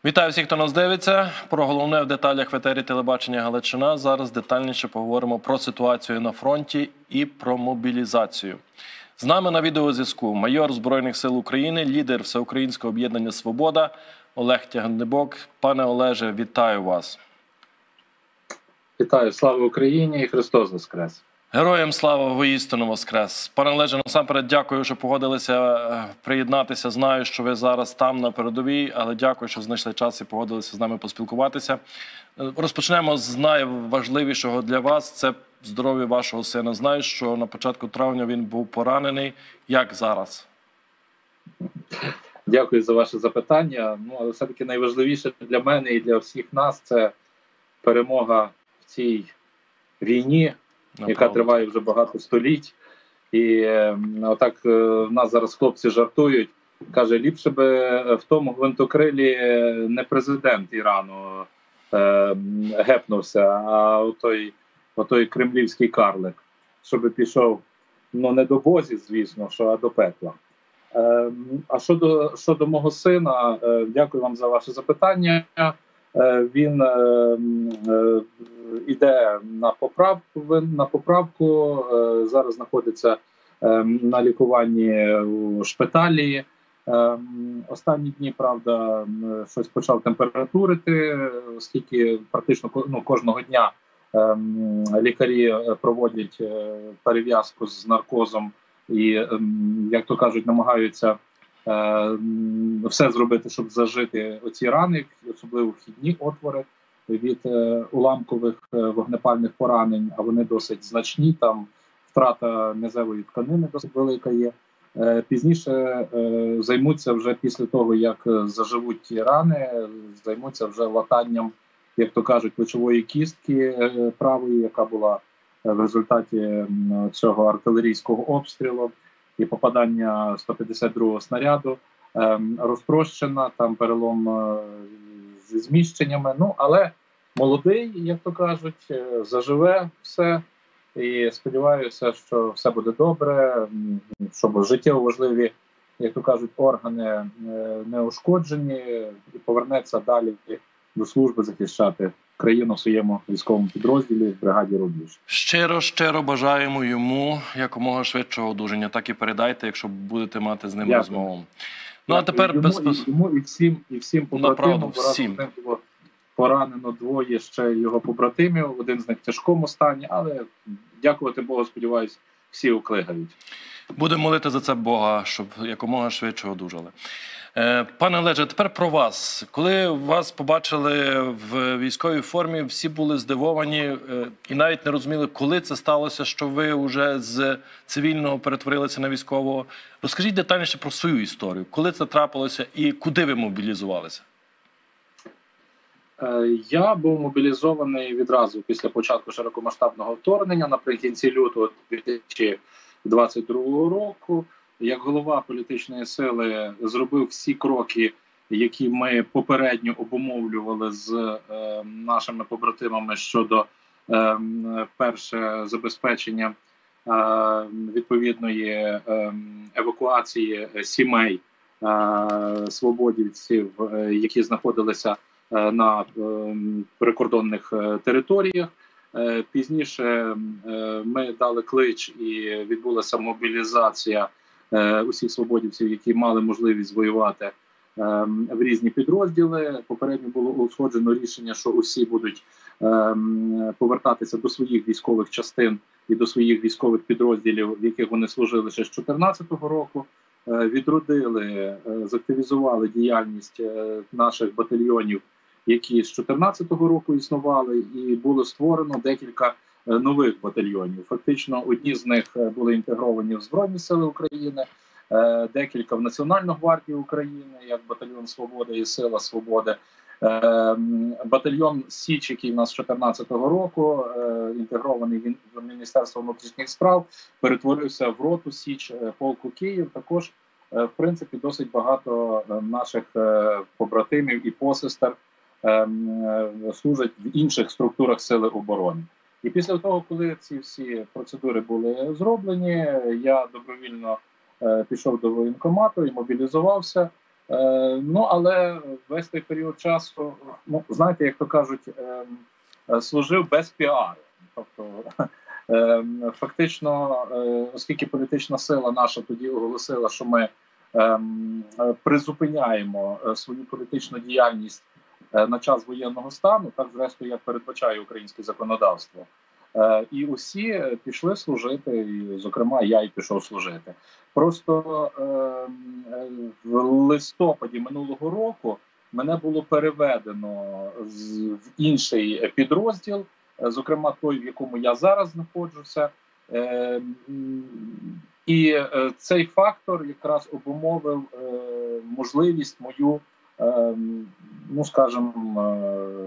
Вітаю всіх, хто нас дивиться. Про головне в деталях в етері телебачення Галичина. Зараз детальніше поговоримо про ситуацію на фронті і про мобілізацію. З нами на відеозв'язку майор Збройних сил України, лідер Всеукраїнського об'єднання «Свобода» Олег Тягнебок. Пане Олеже, вітаю вас. Вітаю, слава Україні і Христос Воскрес! Героям слава, воістину воскрес. Пане Олеже, насамперед дякую, що погодилися приєднатися. Знаю, що ви зараз там на передовій, але дякую, що знайшли час і погодилися з нами поспілкуватися. Розпочнемо з найважливішого для вас – це здоров'я вашого сина. Знаю, що на початку травня він був поранений. Як зараз? Дякую за ваше запитання. Але все-таки найважливіше для мене і для всіх нас – це перемога в цій війні, яка триває вже багато століть. І отак в нас зараз хлопці жартують. Каже, ліпше би в тому гвинтокрилі не президент Ірану гепнувся, а отой кремлівський карлик, щоб пішов, не до Бозі, звісно, а до пекла. А щодо мого сина, дякую вам за ваше запитання. Він іде на поправку, зараз знаходиться на лікуванні у шпиталі. Останні дні, правда, щось почав температурити, оскільки практично кожного дня лікарі проводять перев'язку з наркозом і, як то кажуть, намагаються все зробити, щоб зажити оці рани, особливо вхідні отвори від уламкових вогнепальних поранень, а вони досить значні, там втрата м'язевої тканини досить велика є. Пізніше займуться вже після того, як заживуть ті рани, займуться вже латанням, як то кажуть, плечової кістки правої, яка була в результаті цього артилерійського обстрілу і попадання 152-го снаряду, розтрощена, там перелом зі зміщеннями. Але молодий, як то кажуть, заживе все. І сподіваюся, що все буде добре, щоб життєво важливі, як то кажуть, органи не ушкоджені і повернеться далі до служби захищати країну в своєму військовому підрозділі в бригаді «Рубіж». Щиро бажаємо йому якомога швидшого одужання. Так і передайте, якщо будете мати з ним розмову. А тепер йому і всім побратимам. Всім. Було поранено двоє ще його побратимів, один з них в тяжкому стані, але дякувати Богу, сподіваюся, всі оклигають. Будемо молити за це Бога, щоб якомога швидше одужали. Пане Олеже, тепер про вас. Коли вас побачили в військовій формі, всі були здивовані і навіть не розуміли, коли це сталося, що ви вже з цивільного перетворилися на військового. Розкажіть детальніше про свою історію. Коли це трапилося і куди ви мобілізувалися? Я був мобілізований відразу після початку широкомасштабного вторгнення наприкінці лютого 2022 року. Як голова політичної сили зробив всі кроки, які ми попередньо обумовлювали з нашими побратимами щодо перше забезпечення відповідної евакуації сімей свободівців, які знаходилися на прикордонних територіях. Пізніше ми дали клич і відбулася мобілізація усіх свободівців, які мали можливість воювати в різні підрозділи. Попередньо було узгоджено рішення, що усі будуть повертатися до своїх військових частин і до своїх військових підрозділів, в яких вони служили ще з 2014 року. Відродили, закtivізували діяльність наших батальйонів, які з 2014 року існували, і було створено декілька нових батальйонів. Фактично, одні з них були інтегровані в Збройні Сили України, декілька в Національну гвардію України, як батальйон «Свобода» і «Сила Свободи». Батальйон «Січ», який в нас з 2014 року, інтегрований в Міністерство внутрішніх справ, перетворився в роту «Січ» полку «Київ». Також, в принципі, досить багато наших побратимів і посестер служать в інших структурах Сили оборони. І після того, коли ці всі процедури були зроблені, я добровільно пішов до воєнкомату і мобілізувався. Ну, але весь той період часу, ну, знаєте, як то кажуть, служив без піару. Тобто, фактично, оскільки політична сила наша тоді оголосила, що ми призупиняємо свою політичну діяльність на час воєнного стану, так зрештою, як передбачає українське законодавство. І усі пішли служити, і, зокрема, я й пішов служити. Просто в листопаді минулого року мене було переведено в інший підрозділ, зокрема той, в якому я зараз знаходжуся. І цей фактор якраз обумовив можливість мою, ну скажімо,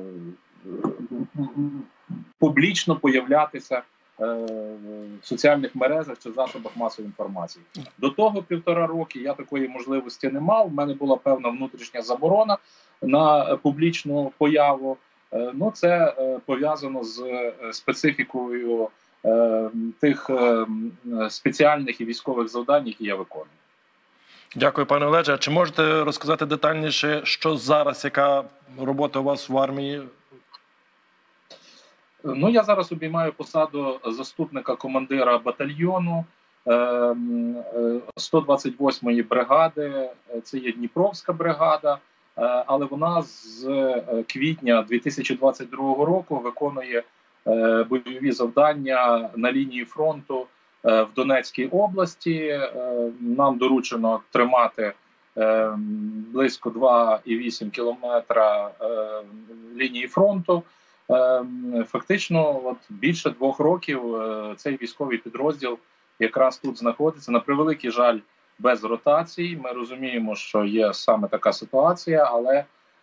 публічно появлятися в соціальних мережах чи засобах масової інформації. До того 1,5 роки я такої можливості не мав. У мене була певна внутрішня заборона на публічну появу. Ну, це пов'язано з специфікою тих спеціальних і військових завдань, які я виконую. Дякую, пане Олеже. А чи можете розказати детальніше, що зараз, яка робота у вас в армії? Ну, я зараз обіймаю посаду заступника командира батальйону 128-ї бригади. Це є Дніпровська бригада, але вона з квітня 2022 року виконує бойові завдання на лінії фронту в Донецькій області. Нам доручено тримати близько 2,8 кілометра лінії фронту. Фактично, от більше 2 років цей військовий підрозділ якраз тут знаходиться. На превеликий жаль, без ротацій. Ми розуміємо, що є саме така ситуація, але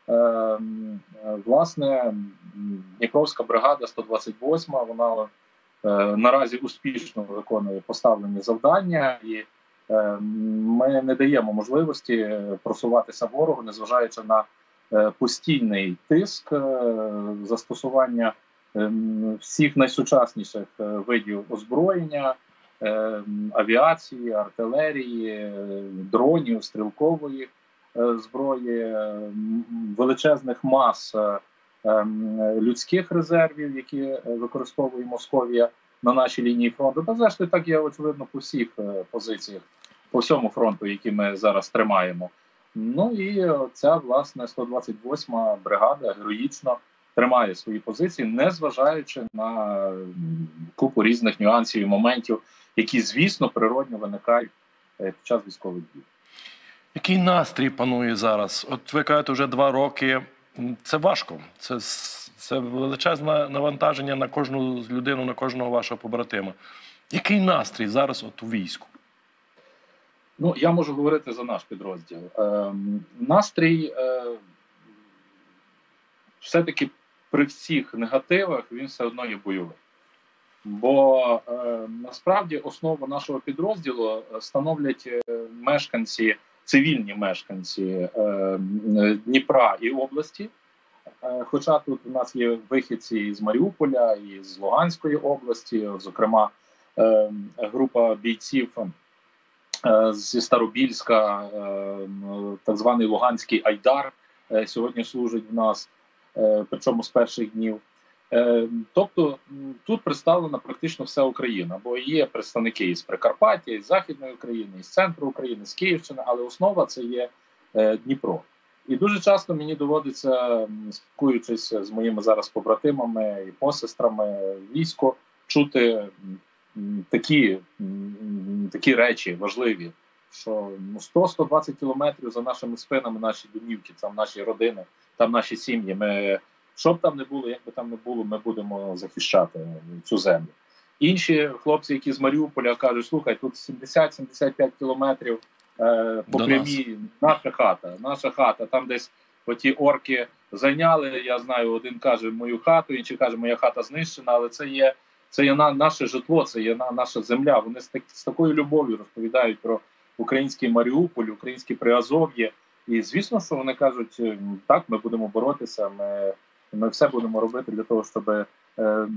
власне Дніпровська бригада 128, вона наразі успішно виконує поставлені завдання, і ми не даємо можливості просуватися ворогу, незважаючи на постійний тиск, застосування всіх найсучасніших видів озброєння, авіації, артилерії, дронів, стрілкової зброї, величезних мас людських резервів, які використовує Московія на нашій лінії фронту. Та зрештою так є очевидно по всіх позиціях, по всьому фронту, який ми зараз тримаємо. Ну і ця, власне, 128-ма бригада героїчно тримає свої позиції, незважаючи на купу різних нюансів і моментів, які, звісно, природньо виникають під час військових дій. Який настрій панує зараз? От ви кажете, вже 2 роки. Це важко. Це величезне навантаження на кожну людину, на кожного вашого побратима. Який настрій зараз от у війську? Ну, я можу говорити за наш підрозділ. Настрій все-таки при всіх негативах він все одно є бойовий. Бо насправді основу нашого підрозділу становлять мешканці, цивільні мешканці Дніпра і області. Хоча тут у нас є вихідці з Маріуполя і з Луганської області, зокрема група бійців зі Старобільська, так званий Луганський Айдар, сьогодні служить в нас, причому з перших днів. Тобто тут представлена практично вся Україна, бо є представники із Прикарпаття, із Західної України, із центру України, з Київщини, але основа це є Дніпро. І дуже часто мені доводиться, спілкуючись з моїми зараз побратимами і посестрами військо, чути такі речі важливі, що 100-120 кілометрів за нашими спинами наші домівки, там наші родини, там наші сім'ї. Ми, що б там не було, як би там не було, ми будемо захищати цю землю. Інші хлопці, які з Маріуполя, кажуть, слухай, тут 70-75 кілометрів по прямій наша хата, там десь оті орки зайняли, я знаю, один каже мою хату, інший каже, моя хата знищена, але це є наше житло, це є наша земля. Вони з такою любов'ю розповідають про український Маріуполь, українське Приазов'я. І звісно, що вони кажуть, так, ми будемо боротися, ми все будемо робити для того, щоб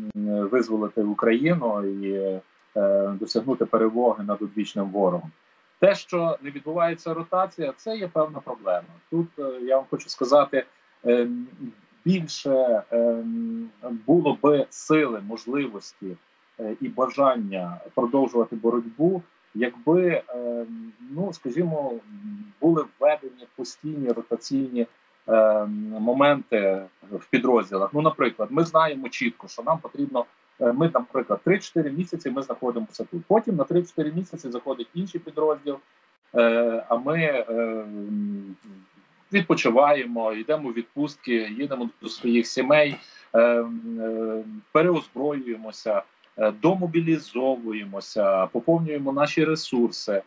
визволити Україну і досягнути перемоги над одвічним ворогом. Те, що не відбувається ротація, це є певна проблема. Тут я вам хочу сказати, більше було би сили, можливості і бажання продовжувати боротьбу, якби, ну скажімо, були введені постійні ротаційні моменти в підрозділах. Ну, наприклад, ми знаємо чітко, що нам потрібно. Ми, наприклад, 3-4 місяці ми знаходимося тут. Потім на 3-4 місяці заходить інший підрозділ, а ми відпочиваємо, йдемо в відпустки, їдемо до своїх сімей, переозброюємося, домобілізовуємося, поповнюємо наші ресурси,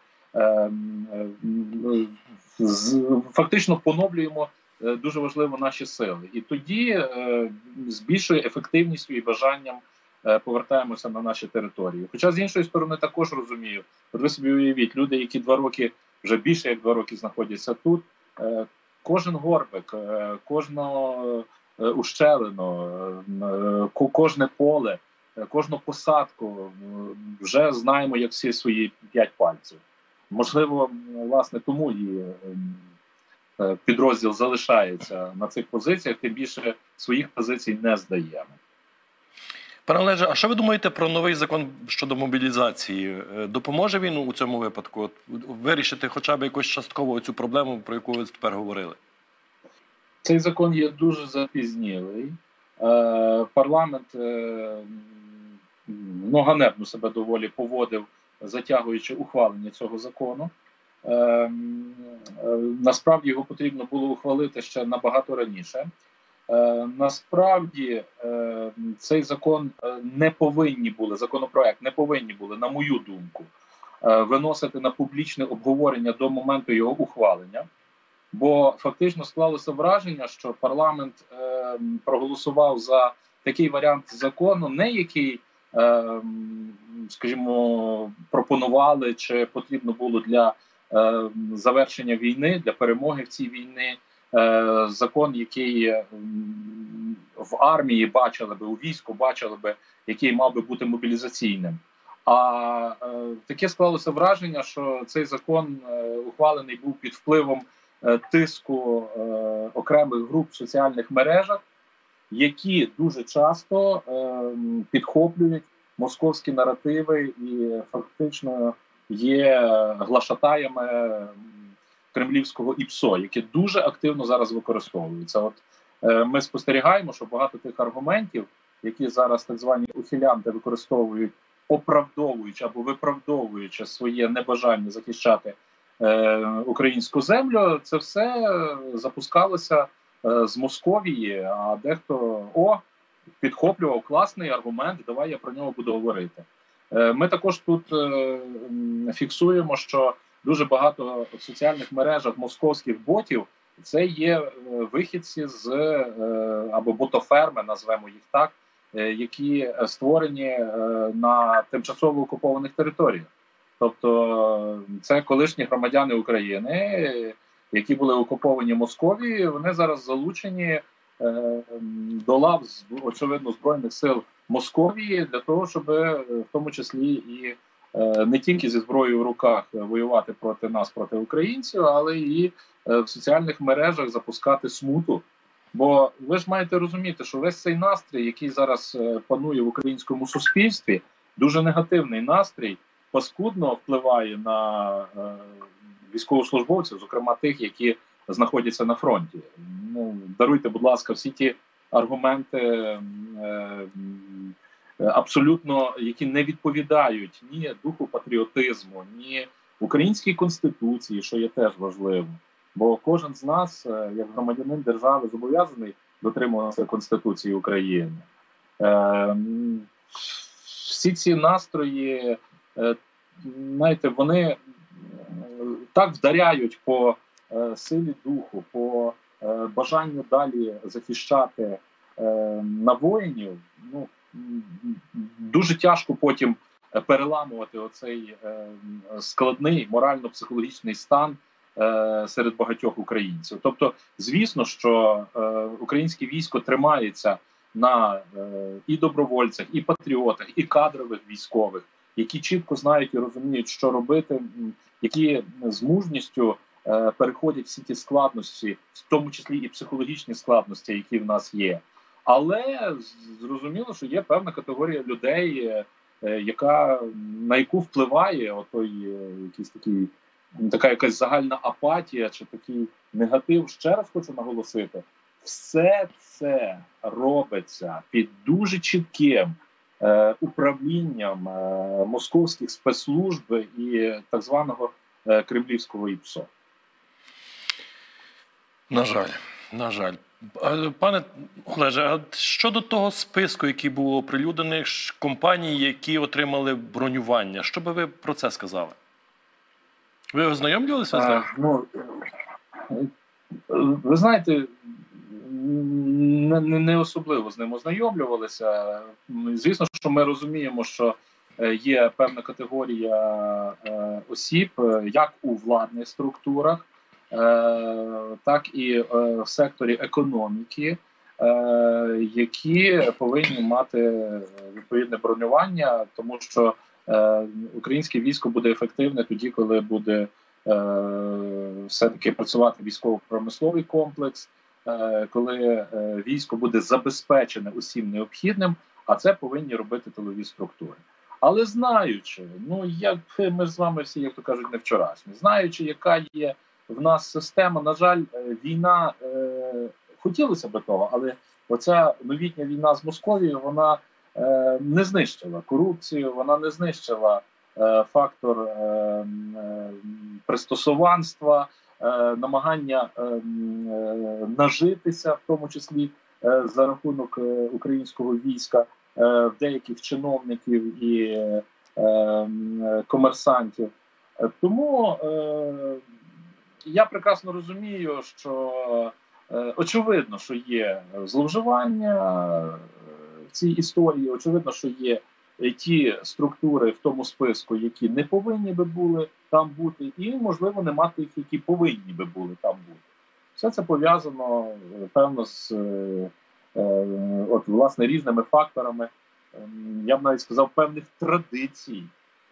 фактично поновлюємо дуже важливо наші сили. І тоді з більшою ефективністю і бажанням повертаємося на наші території. Хоча з іншої сторони також розумію, от ви собі уявіть, люди, які 2 роки, вже більше як 2 роки знаходяться тут, кожен горбик, кожну ущелину, кожне поле, кожну посадку вже знаємо як всі свої 5 пальців. Можливо, власне, тому і підрозділ залишається на цих позиціях, тим більше своїх позицій не здаємо. Пане Олеже, а що ви думаєте про новий закон щодо мобілізації? Допоможе він у цьому випадку вирішити хоча б якось частково цю проблему, про яку ви тепер говорили? Цей закон є дуже запізнілий. Парламент ганебно себе доволі поводив, затягуючи ухвалення цього закону. Насправді його потрібно було ухвалити ще набагато раніше. Насправді цей закон законопроект не повинні були, на мою думку, виносити на публічне обговорення до моменту його ухвалення, бо фактично склалося враження, що парламент проголосував за такий варіант закону, не який, скажімо, пропонували чи потрібно було для завершення війни, для перемоги в цій війні, закон, який в армії бачили би, у війську бачили би, який мав би бути мобілізаційним. А таке склалося враження, що цей закон ухвалений був під впливом тиску окремих груп в соціальних мережах, які дуже часто підхоплюють московські наративи і фактично є глашатаями кремлівського ІПСО, яке дуже активно зараз використовується. От ми спостерігаємо, що багато тих аргументів, які зараз так звані ухилянти використовують, оправдовуючи або виправдовуючи своє небажання захищати українську землю, це все запускалося з Московії, а дехто підхоплював класний аргумент, давай я про нього буду говорити. Ми також тут фіксуємо, що дуже багато в соціальних мережах московських ботів це є вихідці з або ботоферми, назвемо їх так, які створені на тимчасово окупованих територіях. Тобто це колишні громадяни України, які були окуповані Московією, вони зараз залучені до лав, очевидно, Збройних сил Московії для того, щоб в тому числі і не тільки зі зброєю в руках воювати проти нас, проти українців, але і в соціальних мережах запускати смуту. Бо ви ж маєте розуміти, що весь цей настрій, який зараз панує в українському суспільстві, дуже негативний настрій, паскудно впливає на військовослужбовців, зокрема тих, які знаходяться на фронті. Ну, даруйте, будь ласка, всі ті аргументи абсолютно, які не відповідають ні духу патріотизму, ні українській конституції, що є теж важливо. Бо кожен з нас, як громадянин держави, зобов'язаний дотримуватися Конституції України. Всі ці настрої, знаєте, вони так вдаряють по силі духу, по бажанню далі захищати на воїнів. Ну, дуже тяжко потім переламувати оцей складний морально-психологічний стан серед багатьох українців. Тобто, звісно, що українське військо тримається на і добровольцях, і патріотах, і кадрових військових, які чітко знають і розуміють, що робити, які з мужністю переходять всі ті складності, в тому числі і психологічні складності, які в нас є. Але зрозуміло, що є певна категорія людей, на яку впливає така якась загальна апатія чи такий негатив. Ще раз хочу наголосити, все це робиться під дуже чітким управлінням московських спецслужб і так званого кремлівського ІПСО. На жаль. Пане Олеже, а щодо того списку, який був оприлюднений, компаній, які отримали бронювання, що би ви про це сказали? Ви ознайомлювалися з ним? Ви знаєте, не особливо з ним ознайомлювалися. Звісно, що ми розуміємо, що є певна категорія осіб, як у владних структурах, так і в секторі економіки, які повинні мати відповідне бронювання, тому що українське військо буде ефективне тоді, коли буде все-таки працювати військово-промисловий комплекс, коли військо буде забезпечене усім необхідним, а це повинні робити тилові структури. Але знаючи, як ми з вами всі, як то кажуть, не вчорашні, знаючи, яка є в нас система, на жаль, війна, хотілося б того, але оця новітня війна з Московією, вона не знищила корупцію, вона не знищила фактор пристосуванства, намагання нажитися, в тому числі за рахунок українського війська, в деяких чиновників і комерсантів. Тому я прекрасно розумію, що очевидно, що є зловживання в цій історії, очевидно, що є ті структури в тому списку, які не повинні би були там бути, і, можливо, нема тих, які повинні би були там бути. Все це пов'язано, певно, з власне, різними факторами, я б навіть сказав, певних традицій,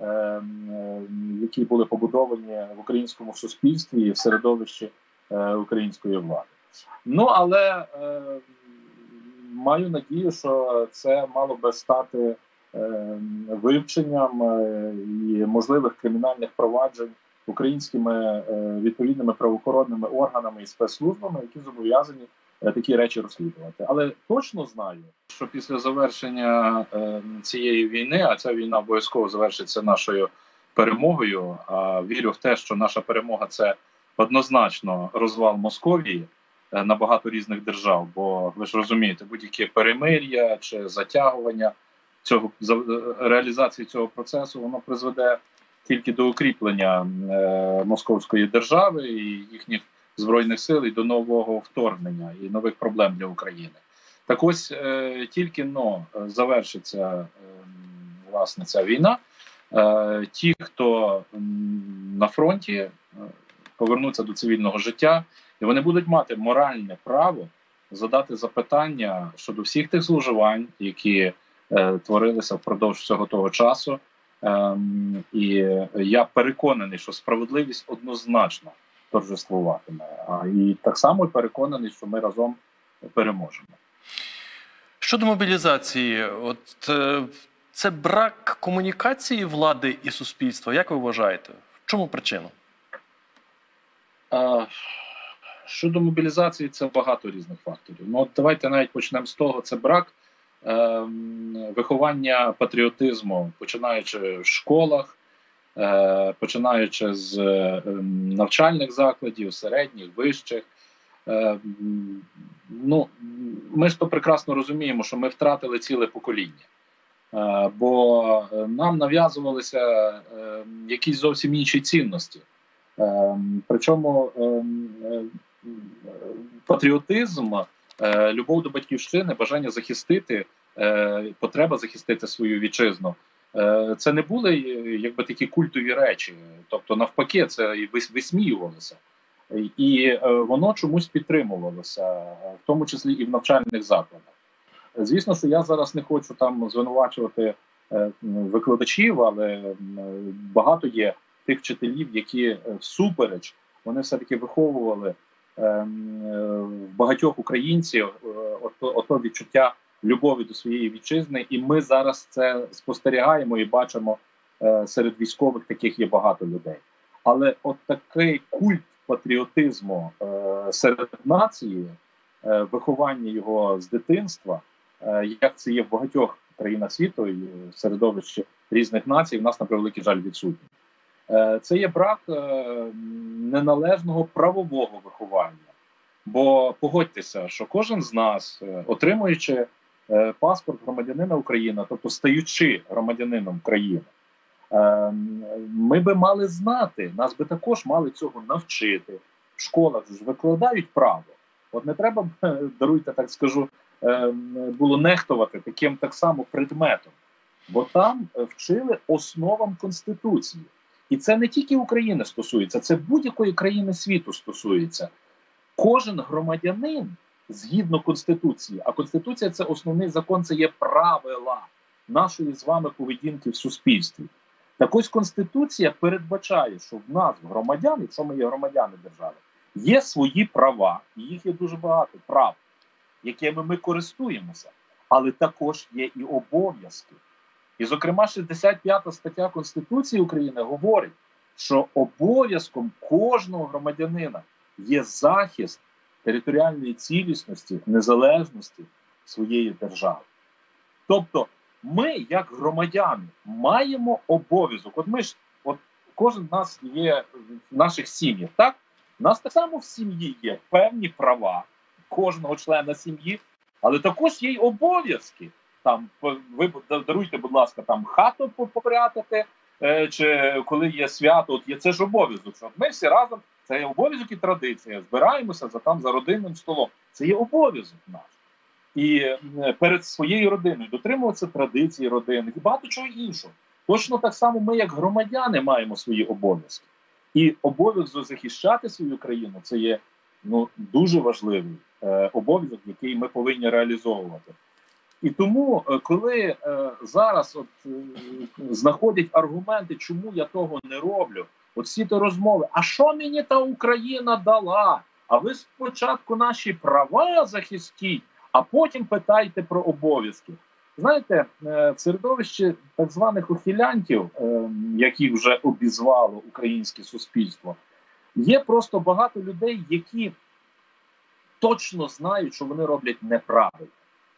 які були побудовані в українському суспільстві і в середовищі української влади. Але маю надію, що це мало би стати вивченням і можливих кримінальних проваджень українськими відповідними правоохоронними органами і спецслужбами, які зобов'язані такі речі розслідувати. Але точно знаю, що після завершення цієї війни, а ця війна обов'язково завершиться нашою перемогою, а вірю в те, що наша перемога – це однозначно розвал Московії на багато різних держав, бо ви ж розумієте, будь-яке перемир'я чи затягування реалізації цього процесу, воно призведе тільки до укріплення московської держави і їхніх збройних сил, і до нового вторгнення і нових проблем для України. Так ось, тільки завершиться власне ця війна, ті, хто на фронті, повернуться до цивільного життя, і вони будуть мати моральне право задати запитання щодо всіх тих зловживань, які творилися впродовж всього того часу. І я переконаний, що справедливість однозначно торжествуватиме. І так само переконаний, що ми разом переможемо. Щодо мобілізації, це брак комунікації влади і суспільства. Як ви вважаєте? В чому причина? Щодо мобілізації, це багато різних факторів. Давайте навіть почнемо з того, це брак виховання патріотизму, починаючи в школах, починаючи з навчальних закладів, середніх, вищих. Ми ж то прекрасно розуміємо, що ми втратили ціле покоління. Бо нам нав'язувалися якісь зовсім інші цінності. Причому патріотизм, любов до батьківщини, бажання захистити, потреба захистити свою вітчизну, це не були такі культові речі. Тобто навпаки, це висміювалося. І воно чомусь підтримувалося, в тому числі і в навчальних закладах. Звісно, що я зараз не хочу там звинувачувати викладачів, але багато є тих вчителів, які всупереч, вони все-таки виховували в багатьох українців ото відчуття любові до своєї вітчизни, і ми зараз це спостерігаємо і бачимо, серед військових таких є багато людей. Але от такий культ патріотизму серед нації, виховання його з дитинства, як це є в багатьох країнах світу і в середовищі різних націй, в нас, на превеликий жаль, відсутній. Це є брак неналежного правового виховання. Бо погодьтеся, що кожен з нас, отримуючи паспорт громадянина України, тобто стаючи громадянином країни, ми би мали знати, нас би також мали цього навчити. В школах ж викладають право. От не треба, даруйте, так скажу, було нехтувати таким так само предметом. Бо там вчили основам Конституції. І це не тільки України стосується, це будь-якої країни світу стосується. Кожен громадянин, згідно Конституції, а Конституція – це основний закон, це є правила нашої з вами поведінки в суспільстві. Так ось Конституція передбачає, що в нас, громадян, якщо ми є громадяни держави, є свої права, і їх є дуже багато прав, якими ми користуємося, але також є і обов'язки. І, зокрема, 65 стаття Конституції України говорить, що обов'язком кожного громадянина є захист територіальної цілісності, незалежності своєї держави. Тобто ми, як громадяни, маємо обов'язок. От кожен з нас є в наших сім'ях, так? У нас так само в сім'ї є певні права кожного члена сім'ї, але також є й обов'язки. Там, ви даруйте, будь ласка, там хату попрятати, чи коли є свято, от є, це ж обов'язок. Ми всі разом, це є обов'язок і традиція, збираємося за родинним столом. Це є обов'язок наш. І перед своєю родиною дотримуватися традицій родини і багато чого іншого. Точно так само ми, як громадяни, маємо свої обов'язки. І обов'язок захищати свою країну – це є дуже важливий обов'язок, який ми повинні реалізовувати. І тому, коли зараз знаходять аргументи, чому я того не роблю, от всі ті розмови, а що мені та Україна дала? А ви спочатку наші права захистіть, а потім питайте про обов'язки. Знаєте, в середовищі так званих ухилянтів, яких вже обізвало українське суспільство, є просто багато людей, які точно знають, що вони роблять неправильно.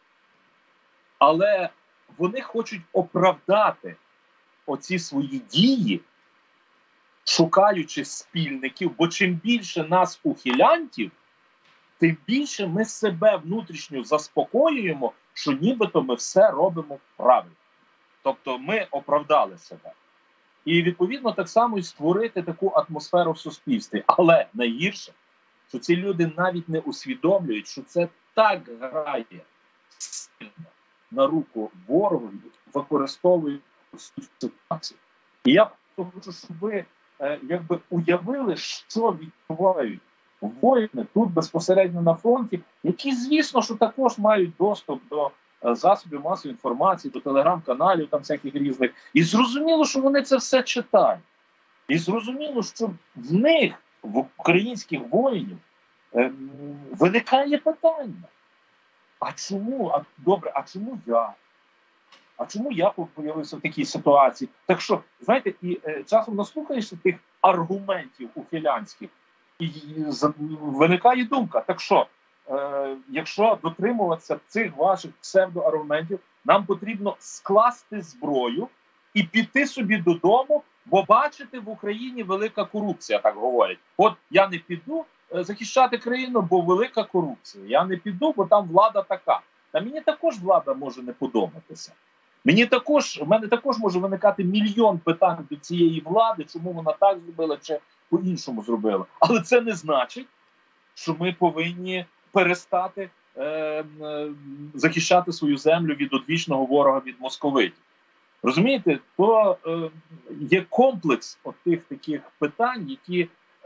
Але вони хочуть оправдати оці свої дії, шукаючи спільників, бо чим більше нас ухилянтів, тим більше ми себе внутрішньо заспокоюємо, що нібито ми все робимо правильно. Тобто ми оправдали себе. І відповідно так само і створити таку атмосферу в суспільстві. Але найгірше, що ці люди навіть не усвідомлюють, що це так грає сильно на руку ворогу, використовують цю ситуацію. І я хочу, щоб ви якби уявили, що відбувають воїни тут безпосередньо на фронті, які, звісно, що також мають доступ до засобів масової інформації, до телеграм-каналів, там всяких різних. І зрозуміло, що вони це все читають. І зрозуміло, що в них, в українських воїнів, виникає питання. А чому? А чому я? А чому я появився в такій ситуації? Так що, знаєте, і часом наслухаєшся тих аргументів ухилянських, і виникає думка, так що, якщо дотримуватися цих ваших псевдоаргументів, нам потрібно скласти зброю і піти собі додому, бо бачите, в Україні велика корупція, так говорять. От я не піду захищати країну, бо велика корупція. Я не піду, бо там влада така. Та мені також влада може не подобатися. В мене також може виникати мільйон питань до цієї влади, чому вона так зробила чи по-іншому зробила. Але це не значить, що ми повинні перестати захищати свою землю від одвічного ворога, від московитів. Розумієте, то є комплекс тих таких питань, які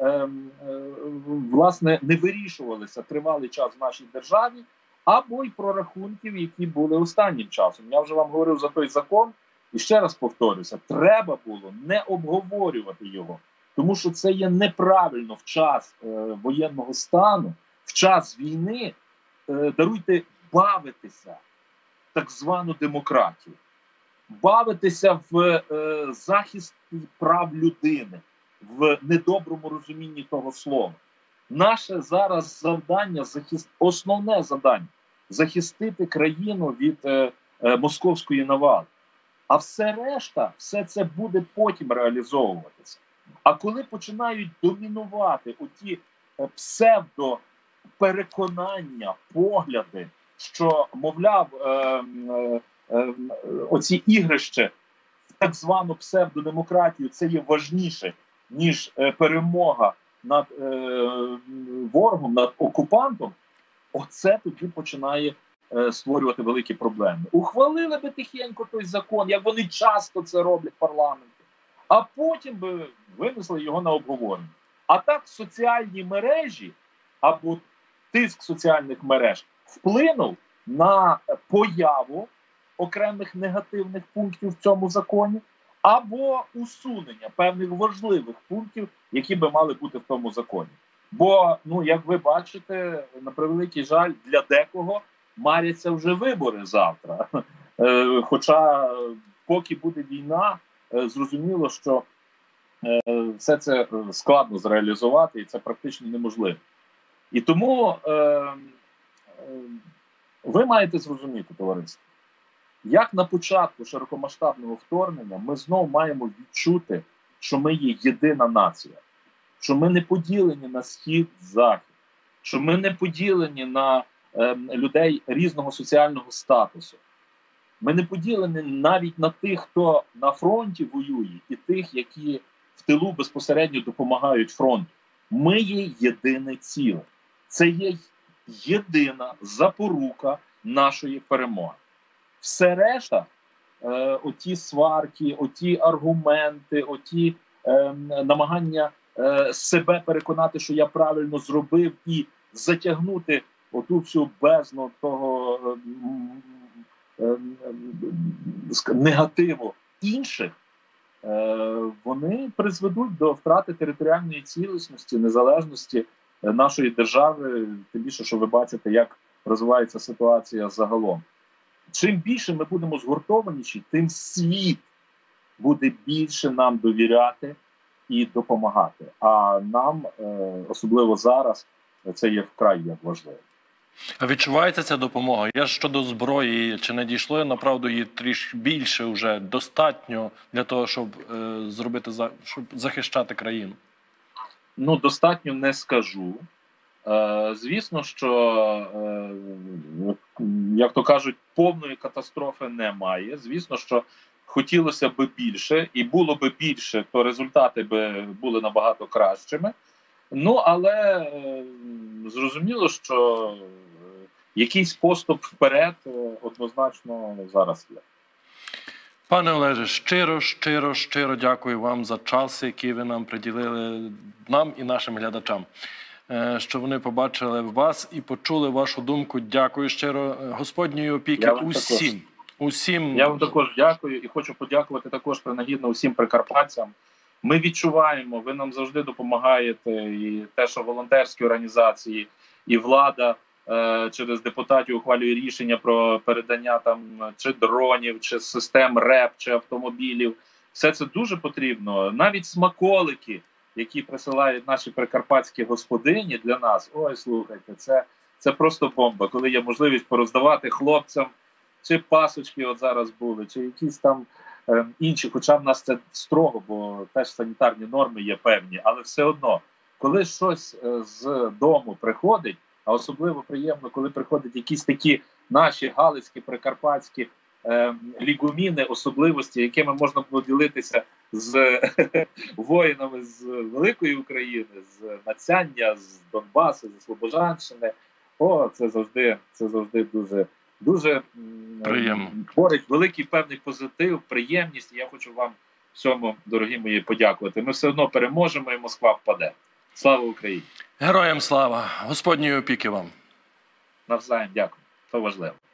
власне не вирішувалися тривалий час в нашій державі, або й прорахунків, які були останнім часом. Я вже вам говорив за той закон, І ще раз повторюся, треба було не обговорювати його, тому що це є неправильно в час воєнного стану, в час війни, даруйте, бавитися в так звану демократію, бавитися в захист прав людини, в недоброму розумінні того слова. Наше зараз завдання, основне завдання – захистити країну від московської навали. А все решта, все це буде потім реалізовуватися. А коли починають домінувати оті псевдопереконання, погляди, що, мовляв, оці ігрища в так звану псевдодемократію це є важніше, ніж перемога над ворогом, над окупантом, оце тоді починає створювати великі проблеми. Ухвалили би тихенько той закон, як вони часто це роблять в парламенті, а потім би винесли його на обговорення. А так соціальні мережі або тиск соціальних мереж вплинув на появу окремих негативних пунктів в цьому законі або усунення певних важливих пунктів, які би мали бути в тому законі. Бо, як ви бачите, на превеликий жаль, для декого маряться вже вибори завтра. Хоча поки буде війна, зрозуміло, що все це складно зреалізувати і це практично неможливо. І тому ви маєте зрозуміти, товариство, як на початку широкомасштабного вторгнення ми знову маємо відчути, що ми є єдина нація, що ми не поділені на схід-захід, що ми не поділені на людей різного соціального статусу. Ми не поділені навіть на тих, хто на фронті воює, і тих, які в тилу безпосередньо допомагають фронту. Ми є єдине ціле. Це є єдина запорука нашої перемоги. Все решта, оті сварки, оті аргументи, оті намагання себе переконати, що я правильно зробив, і затягнути оту всю бездну того негативу інших, вони призведуть до втрати територіальної цілісності, незалежності нашої держави, тим більше, що ви бачите, як розвивається ситуація загалом. Чим більше ми будемо згуртованіші, тим світ буде більше нам довіряти і допомагати. А нам, особливо зараз, це є вкрай як важливо. А відчувається ця допомога? Я щодо зброї, чи не дійшло, направду, її трішки більше вже достатньо для того, щоб щоб захищати країну? Достатньо не скажу. Звісно, що, як то кажуть, повної катастрофи немає. Звісно, що хотілося б більше, і було б більше, то результати б були набагато кращими. Але зрозуміло, що якийсь поступ вперед однозначно зараз є. Пане Олеже, щиро дякую вам за час, який ви нам приділили, нам і нашим глядачам. Що вони побачили вас і почули вашу думку. Дякую щиро. Господньої опіки усім. Я вам також дякую і хочу подякувати також принагідно усім прикарпатцям. Ми відчуваємо, ви нам завжди допомагаєте, і те, що волонтерські організації, і влада через депутатів ухвалює рішення про передання чи дронів, чи систем РЕП, чи автомобілів. Все це дуже потрібно. Навіть смаколики, які присилають наші прикарпатські господині для нас, ой, слухайте, це просто бомба. Коли є можливість пороздавати хлопцям, чи пасочки от зараз були, чи якісь там інші, хоча в нас це строго, бо теж санітарні норми є певні, але все одно, коли щось з дому приходить, а особливо приємно, коли приходять якісь такі наші галицькі, прикарпатські лігуміни, особливості, якими можна було ділитися з воїнами з Великої України, з Нацяння, з Донбасу, з Слобожанщини. Це завжди дуже приємно. Творить великий певний позитив, приємність. І я хочу вам всьому, дорогі мої, подякувати. Ми все одно переможемо і Москва впаде. Слава Україні! Героям слава! Господньої опіки вам! Навзаєм дякую. Це важливо.